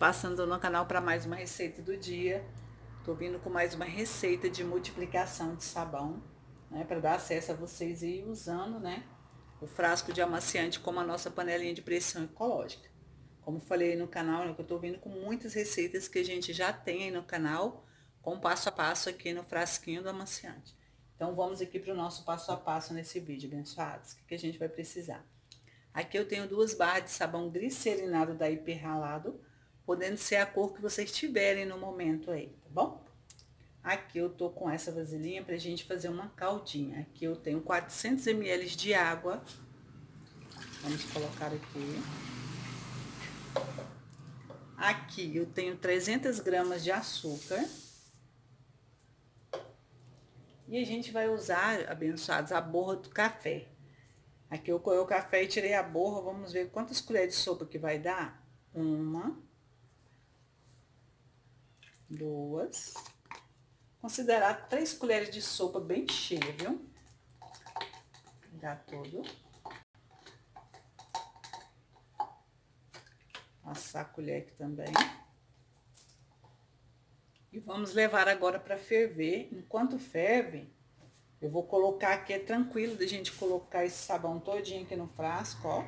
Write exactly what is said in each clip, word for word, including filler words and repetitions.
passando no canal para mais uma receita do dia. Tô vindo com mais uma receita de multiplicação de sabão, né, para dar acesso a vocês e ir usando, né, o frasco de amaciante como a nossa panelinha de pressão ecológica. Como falei no canal, né, que eu tô vindo com muitas receitas que a gente já tem aí no canal, com passo a passo aqui no frasquinho do amaciante. Então vamos aqui para o nosso passo a passo nesse vídeo, abençoados. O que, que a gente vai precisar? Aqui eu tenho duas barras de sabão glicerinado da Hiper Ralado, podendo ser a cor que vocês tiverem no momento aí, tá bom? Aqui eu tô com essa vasilhinha pra gente fazer uma caldinha. Aqui eu tenho quatrocentos mililitros de água. Vamos colocar aqui. Aqui eu tenho trezentas gramas de açúcar. E a gente vai usar, abençoados, a borra do café. Aqui eu coei o café e tirei a borra. Vamos ver quantas colheres de sopa que vai dar. Uma. Duas. Considerar três colheres de sopa bem cheia, viu? Dá tudo. Passar a colher aqui também. E vamos levar agora para ferver. Enquanto ferve, eu vou colocar aqui, é tranquilo da gente colocar esse sabão todinho aqui no frasco, ó.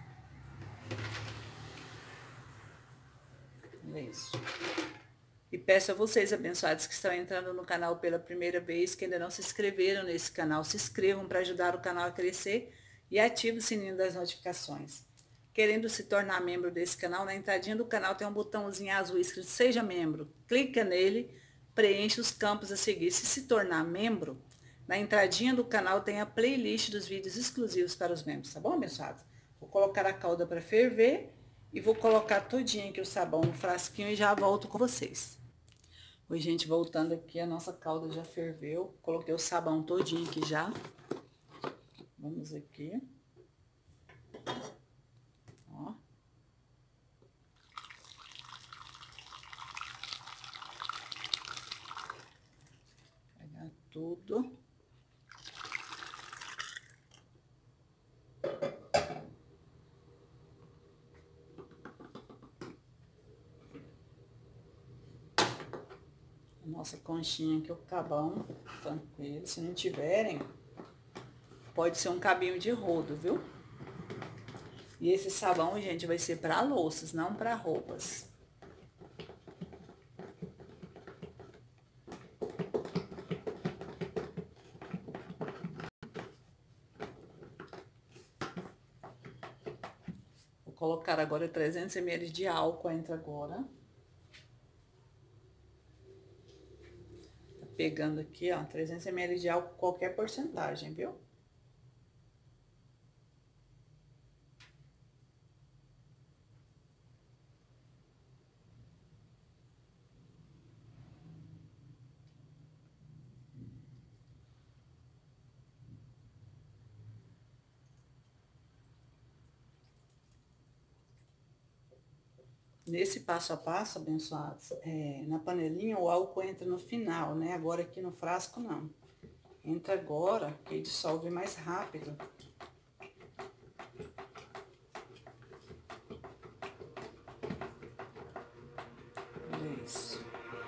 Olha isso. E peço a vocês, abençoados, que estão entrando no canal pela primeira vez, que ainda não se inscreveram nesse canal, se inscrevam para ajudar o canal a crescer e ative o sininho das notificações. Querendo se tornar membro desse canal, na entradinha do canal tem um botãozinho azul escrito Seja Membro. Clica nele, preenche os campos a seguir. Se se tornar membro, na entradinha do canal tem a playlist dos vídeos exclusivos para os membros, tá bom, abençoados? Vou colocar a calda para ferver e vou colocar todinho aqui o sabão no frasquinho e já volto com vocês. Oi, gente, voltando aqui, a nossa calda já ferveu. Coloquei o sabão todinho aqui já. Vamos aqui. Ó. Pegar tudo. Nossa conchinha aqui, o cabão, tranquilo. Se não tiverem, pode ser um cabinho de rodo, viu? E esse sabão, gente, vai ser para louças, não para roupas. Vou colocar agora trezentos mililitros de álcool, entra agora. Pegando aqui, ó, trezentos mililitros de álcool, qualquer porcentagem, viu? Nesse passo a passo, abençoados, é, na panelinha o álcool entra no final, né? Agora aqui no frasco não. Entra agora, que ele dissolve mais rápido. Olha isso.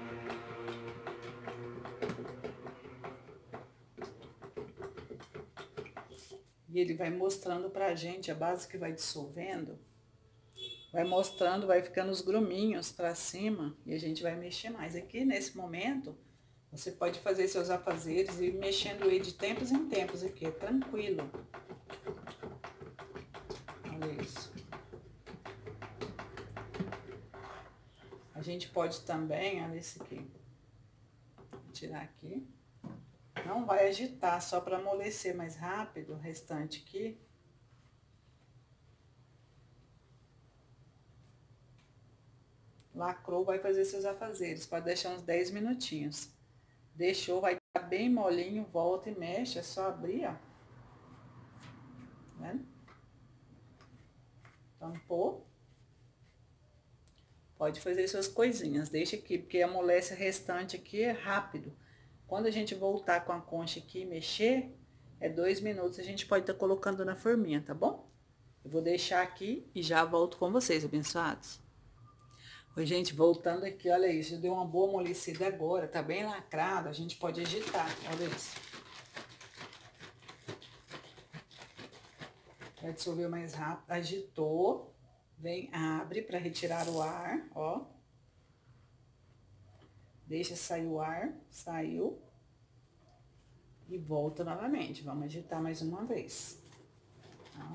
E ele vai mostrando pra gente a base que vai dissolvendo. Vai mostrando, vai ficando os gruminhos pra cima e a gente vai mexer mais. Aqui, nesse momento, você pode fazer seus afazeres e ir mexendo ele de tempos em tempos aqui, é tranquilo. Olha isso. A gente pode também, olha esse aqui. Vou tirar aqui. Não vai agitar, só para amolecer mais rápido o restante aqui. Lacrou, vai fazer seus afazeres. Pode deixar uns dez minutinhos. Deixou, vai estar bem molinho, volta e mexe. É só abrir, ó. Tá vendo? Tampou. Pode fazer suas coisinhas. Deixa aqui, porque amolece o restante aqui é rápido. Quando a gente voltar com a concha aqui e mexer, é dois minutos. A gente pode estar colocando na forminha, tá bom? Eu vou deixar aqui e já volto com vocês, abençoados. Oi, gente, voltando aqui, olha isso, deu uma boa amolecida agora, tá bem lacrado, a gente pode agitar, olha isso. Vai dissolver mais rápido, agitou, vem, abre para retirar o ar, ó. Deixa sair o ar, saiu. E volta novamente, vamos agitar mais uma vez. Tá?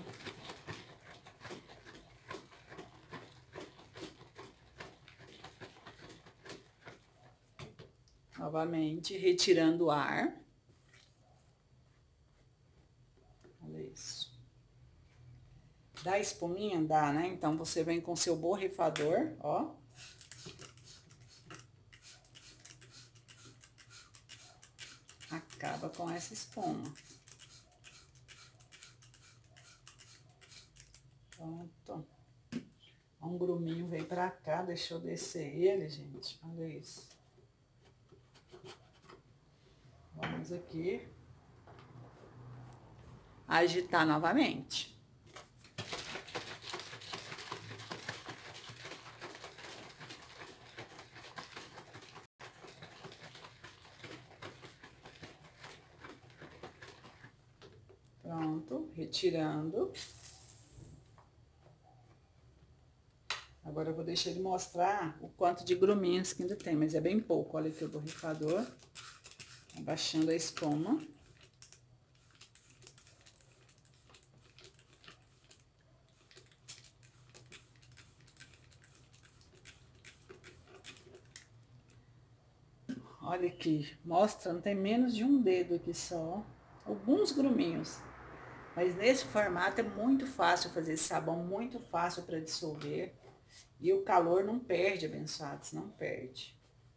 Novamente, retirando o ar. Olha isso. Dá espuminha? Dá, né? Então, você vem com seu borrifador, ó. Acaba com essa espuma. Pronto. Um gruminho vem pra cá, deixa eu descer ele, gente. Olha isso. Vamos aqui agitar novamente. Pronto, retirando. Agora eu vou deixar ele mostrar o quanto de gruminhos que ainda tem, mas é bem pouco. Olha aqui o borrifador, abaixando a espuma. Olha aqui, mostra, não tem menos de um dedo aqui só, alguns gruminhos. Mas nesse formato é muito fácil fazer esse sabão, muito fácil para dissolver. E o calor não perde, abençoados, não perde.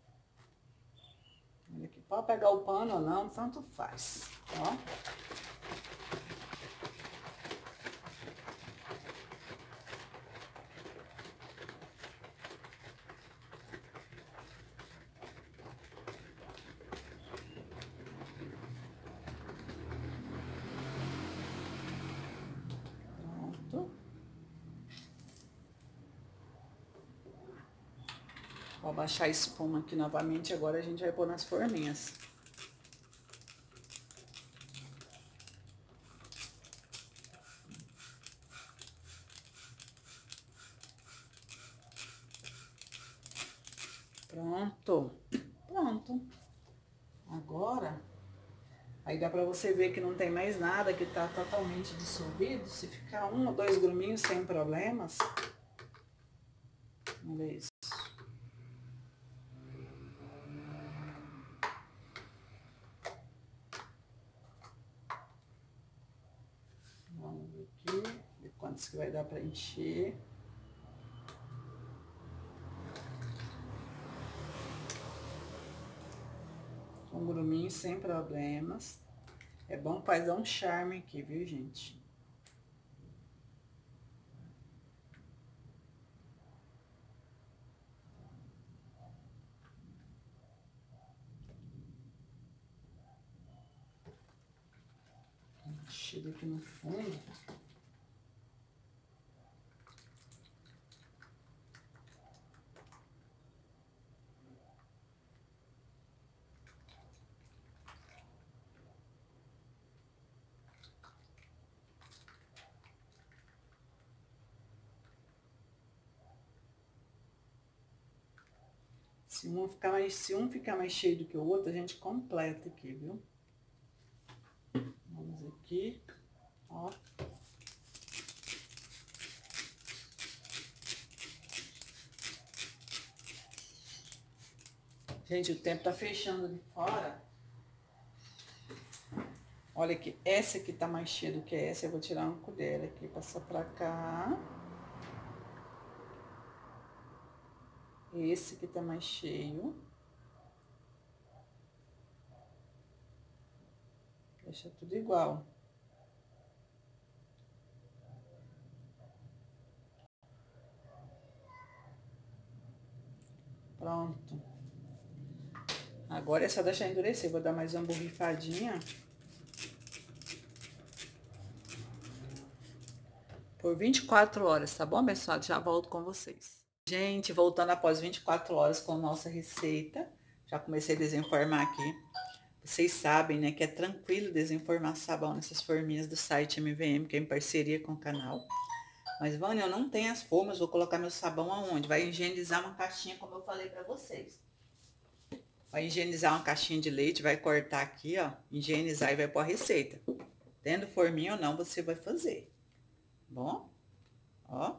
Olha aqui, pode pegar o pano ou não, tanto faz, ó. Vou abaixar a espuma aqui novamente, agora a gente vai pôr nas forminhas. Pronto, pronto. Agora, aí dá pra você ver que não tem mais nada, que tá totalmente dissolvido. Se ficar um ou dois gruminhos sem problemas, olha isso. Vamos ver aqui, ver quantos que vai dar pra encher. Um gruminho sem problemas. É bom fazer um charme aqui, viu, gente? Chega aqui no fundo. Se um ficar mais, se um ficar mais cheio do que o outro, a gente completa aqui, viu? Vamos aqui, ó. Gente, o tempo tá fechando ali fora. Olha aqui, essa aqui tá mais cheia do que essa. Eu vou tirar uma colher aqui, passar pra cá. Esse aqui tá mais cheio. Deixa tudo igual. Pronto. Agora é só deixar endurecer. Vou dar mais uma borrifadinha. Por vinte e quatro horas, tá bom, pessoal? Já volto com vocês. Gente, voltando após vinte e quatro horas com a nossa receita. Já comecei a desenformar aqui. Vocês sabem, né, que é tranquilo desenformar sabão nessas forminhas do site M V M, que é em parceria com o canal. Mas, Vânia, eu não tenho as formas, vou colocar meu sabão aonde? Vai higienizar uma caixinha, como eu falei pra vocês. Vai higienizar uma caixinha de leite, vai cortar aqui, ó, higienizar e vai pôr a receita. Tendo forminha ou não, você vai fazer. Bom? Ó.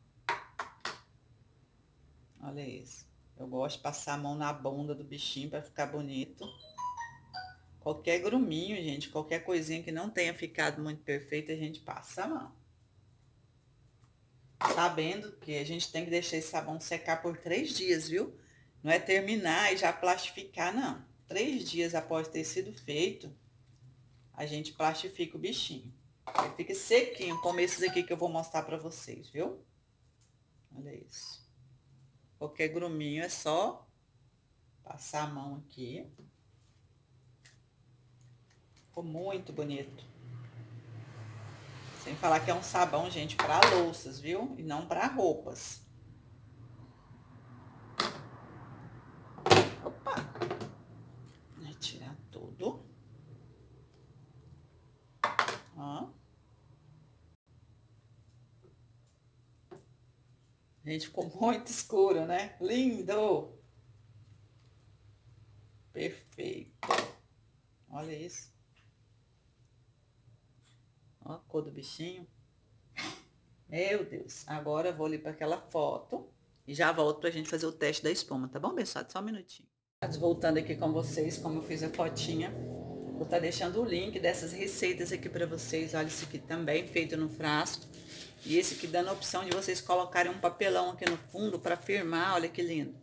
Olha isso. Eu gosto de passar a mão na bunda do bichinho para ficar bonito. Qualquer gruminho, gente, qualquer coisinha que não tenha ficado muito perfeita, a gente passa a mão. Sabendo que a gente tem que deixar esse sabão secar por três dias, viu? Não é terminar e já plastificar, não. Três dias após ter sido feito, a gente plastifica o bichinho. Ele fica sequinho, como esses aqui que eu vou mostrar pra vocês, viu? Olha isso. Qualquer gruminho é só passar a mão aqui. Ficou muito bonito. Sem falar que é um sabão, gente, para louças, viu? E não para roupas. Opa! Vou tirar tudo. Ó. Gente, ficou muito escuro, né? Lindo! Perfeito. Olha isso. Ó a cor do bichinho. Meu Deus. Agora eu vou ali para aquela foto e já volto pra gente fazer o teste da espuma, tá bom, abençoado? Só um minutinho. Voltando aqui com vocês, como eu fiz a fotinha, vou estar deixando o link dessas receitas aqui para vocês. Olha, esse aqui também feito no frasco. E esse aqui dando a opção de vocês colocarem um papelão aqui no fundo para firmar. Olha que lindo.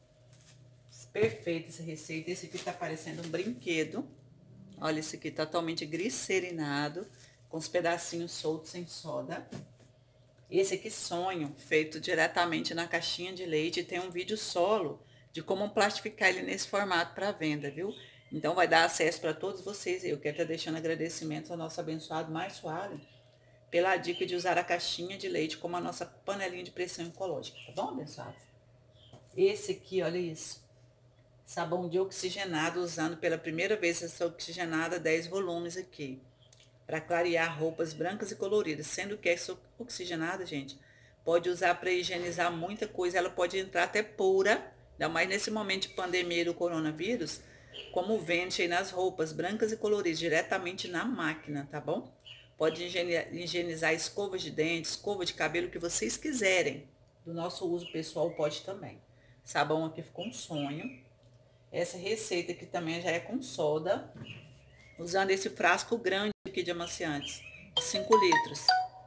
Perfeita essa receita. Esse aqui tá parecendo um brinquedo. Olha, esse aqui totalmente glicerinado, com os pedacinhos soltos sem soda. Esse aqui, sonho, feito diretamente na caixinha de leite. Tem um vídeo solo de como plastificar ele nesse formato para venda, viu? Então, vai dar acesso para todos vocês. Eu quero estar deixando agradecimentos ao nosso abençoado Márcio Allen pela dica de usar a caixinha de leite como a nossa panelinha de pressão ecológica, tá bom, abençoado? Esse aqui, olha isso. Sabão de oxigenado, usando pela primeira vez essa oxigenada, dez volumes aqui. Para clarear roupas brancas e coloridas. Sendo que essa oxigenada, gente, pode usar para higienizar muita coisa. Ela pode entrar até pura, ainda mais nesse momento de pandemia do coronavírus, como vende aí nas roupas brancas e coloridas, diretamente na máquina, tá bom? Pode higienizar escovas de dentes, escova de cabelo, o que vocês quiserem. Do nosso uso pessoal pode também. Sabão aqui ficou um sonho. Essa receita aqui também já é com soda, usando esse frasco grande aqui de amaciantes, cinco litros.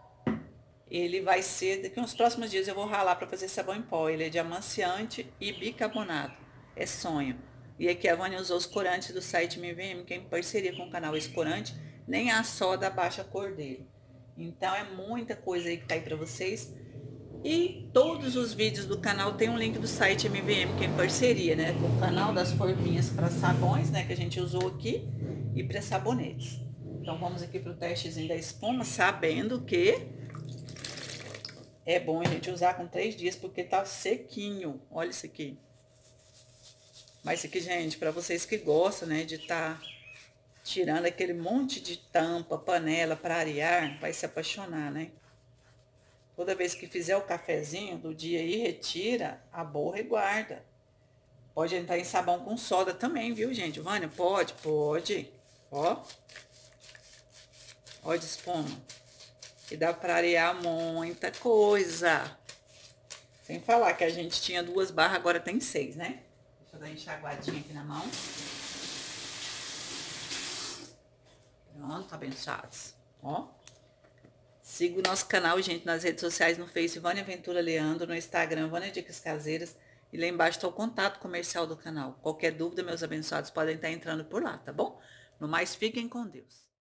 Ele vai ser, daqui uns próximos dias eu vou ralar para fazer sabão em pó. Ele é de amaciante e bicarbonato. É sonho. E aqui a Vânia usou os corantes do site M V M, que é em parceria com o canal. Esse corante, nem a soda abaixa a cor dele. Então é muita coisa aí que tá aí para vocês. E todos os vídeos do canal tem um link do site M V M, que é em parceria, né, com o canal das forminhas para sabões, né, que a gente usou aqui, e para sabonetes. Então vamos aqui para o testezinho da espuma, sabendo que é bom a gente usar com três dias, porque tá sequinho. Olha isso aqui. Mas isso aqui, gente, para vocês que gostam, né, de estar tá tirando aquele monte de tampa, panela para arear, vai se apaixonar, né? Toda vez que fizer o cafezinho do dia aí, retira a borra e guarda. Pode entrar em sabão com soda também, viu, gente? Vânia, pode? Pode. Ó. Ó de espuma. E dá pra arear muita coisa. Sem falar que a gente tinha duas barras, agora tem seis, né? Deixa eu dar uma enxaguadinha aqui na mão. Pronto, abençoados. Ó. Siga o nosso canal, gente, nas redes sociais, no Face, Vânia Ventura Leandro, no Instagram, Vânia Dicas Caseiras. E lá embaixo está o contato comercial do canal. Qualquer dúvida, meus abençoados podem estar entrando por lá, tá bom? No mais, fiquem com Deus.